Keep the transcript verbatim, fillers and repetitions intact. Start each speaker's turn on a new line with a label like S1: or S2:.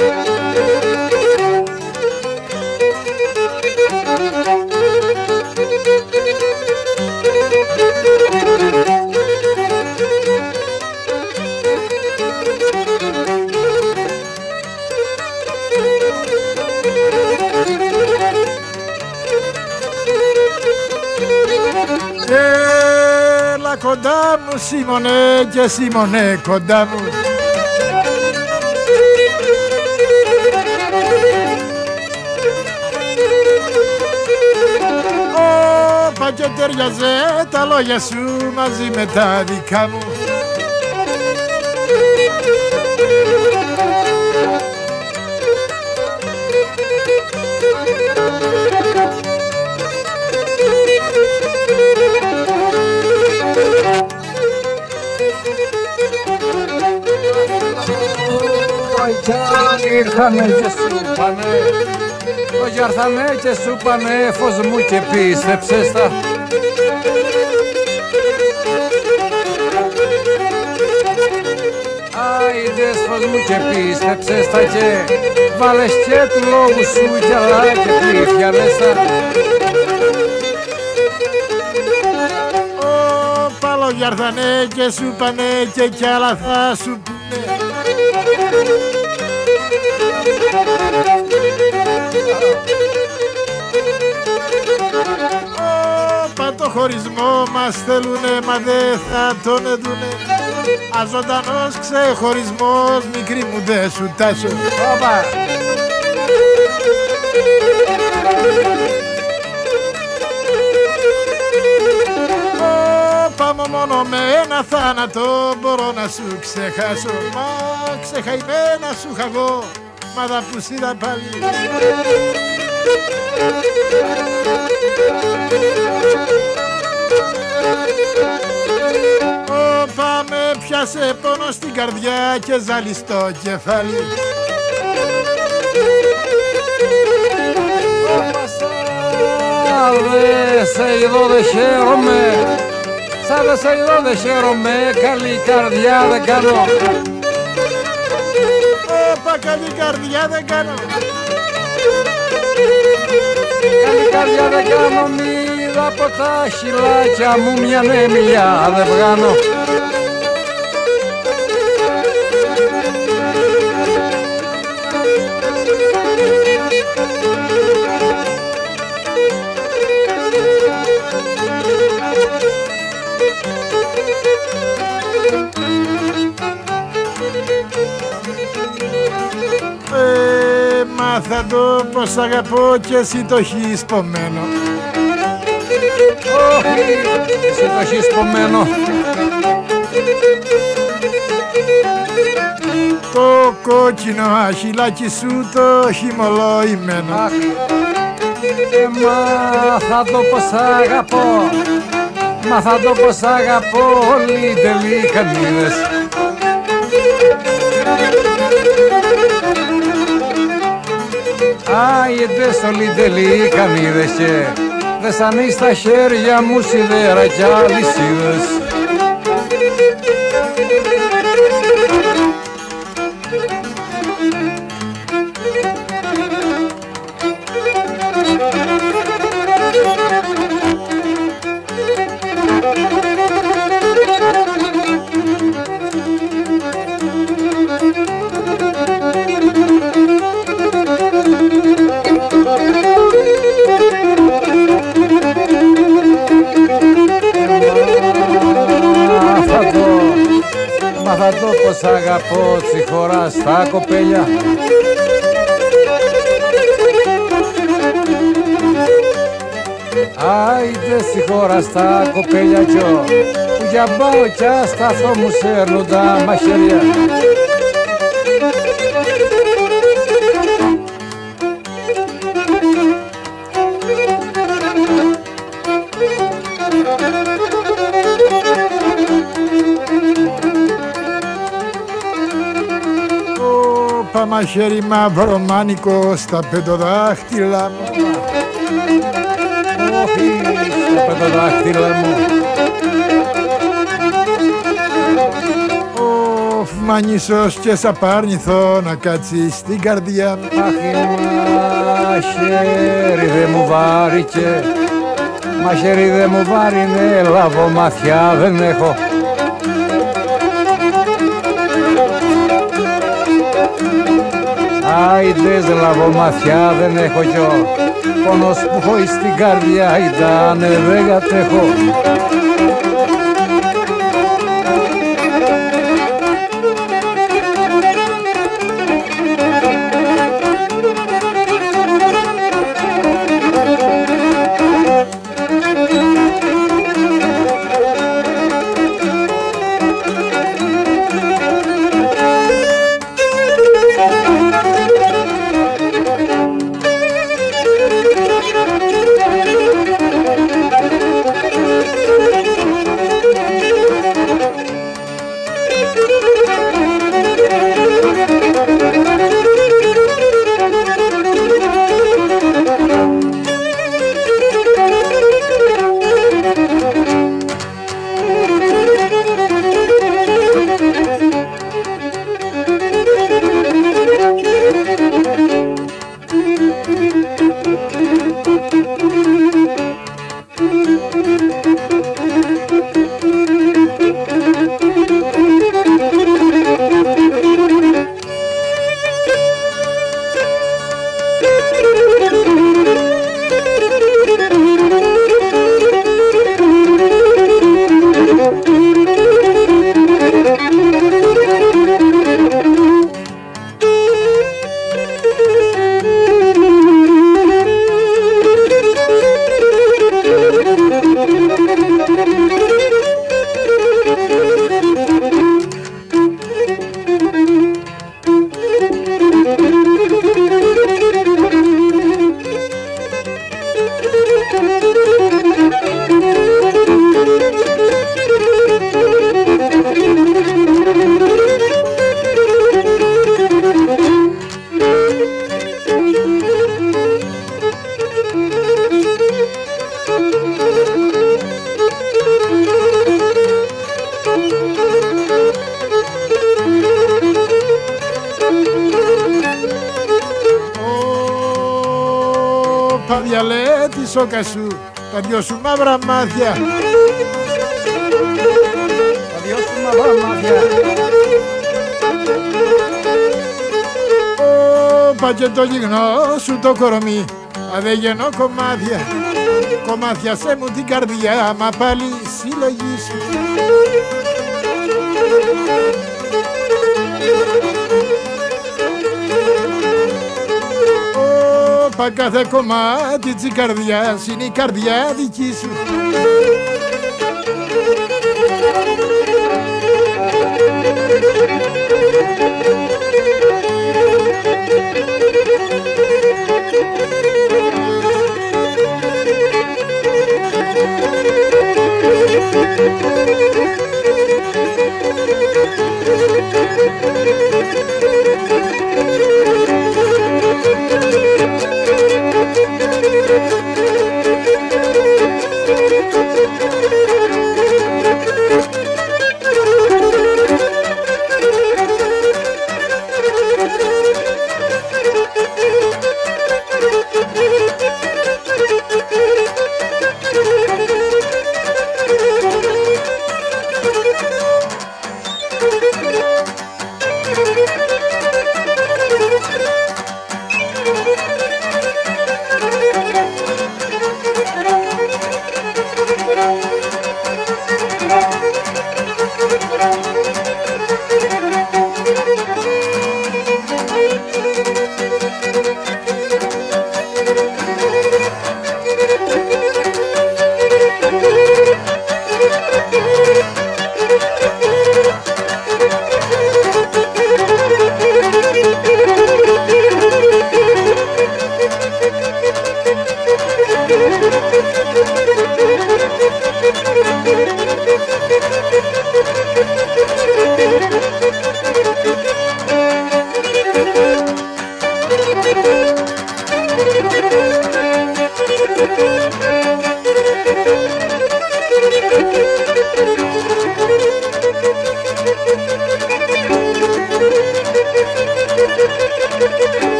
S1: Έλα κοντά μου Σίμωνε και Σίμωνε κοντά μου. Όπα και ταιριάζε τα λόγια σου μαζί με τα δικά μου.
S2: Ήρθανε και σου πάνε, όχι ήρθανε και σου πάνε, φως μου και πίστεψες τα. Άιδες φως μου και πίστεψες τα και βάλες και του λόγου σου κι άλλα και πλήθιανες τα.
S1: Ω παλόγια ήρθανε και σου πάνε και κι άλλα θα σου πούνε. Όπα το χωρισμό μας θέλουνε μα δε θα τον δουνε. Αζωντανός ξεχωρισμός μικρή μου δε σου τάσω.
S2: Όπα!
S1: Όπα μόνο με ένα θάνατο μπορώ να σου ξεχάσω. Μα ξεχαϊμένα σου είχα εγώ, μα θα που είδα πάλι. Όπα με πιάσε πόνο στην καρδιά και ζάλι στο κεφάλι.
S2: Όπα σαν δε σε είδω δε χαίρομαι, σαν δε σε είδω δε χαίρομαι, καλή καρδιά δεν κάνω.
S1: Όπα καλή καρδιά δεν κάνω.
S2: Καλή καρδιά δεν κάνω, μοίρα από τα χυλάκια μου μια ναι μιλιά δεν βγάνω.
S1: Μάθα το πως αγαπώ και εσύ το έχεις πωμένο.
S2: Όχι, εσύ το έχεις πωμένο.
S1: Το κόκκινο αχυλάκι σου το χυμολοημένο.
S2: Αχ, ε, μάθα το πως αγαπώ, μάθα το πως αγαπώ όλοι τελικανίδες. Άιντες όλοι τελικανίδες και δεσανείς στα χέρια μου σιδέρα κι αλυσίδες. Μάθα το πως αγαπώ τσιχωρά στα κοπέλια. Άιτε τσιχωρά στα κοπέλια κι ο που για πάω κι ασταθώ μου σέρνουν τα μαχαίρια.
S1: Όπα μαχαίρι μαύρο μάνικο στα πεντοδάχτυλα μου.
S2: Όχι, στα πεντοδάχτυλα μου.
S1: μανίσος και σ' απάρνηθω να κάτσεις στην καρδιά μου.
S2: Αχ, χέρι δε μου βάρηκε, μα χέρι δε μου βάρινε, λάβω μαθιά δεν έχω. Άιντες λάβω μαθιά δεν έχω κι ο πόνος που έχω στην καρδιά ήταν δεν κατέχω.
S1: Παδιαλέ τη σόκα σου, τα δυο σου μαύρα μάτια.
S2: Τα δυο σου μαύρα μάτια.
S1: Όπα και το γυμνό σου το κορμί, αδεγενό κομμάτια. Κομμάτια σε μου την καρδιά, μα πάλι συλλογή σου. Όπα κάθε κομμάτι της καρδιάς είναι η καρδιά δική σου.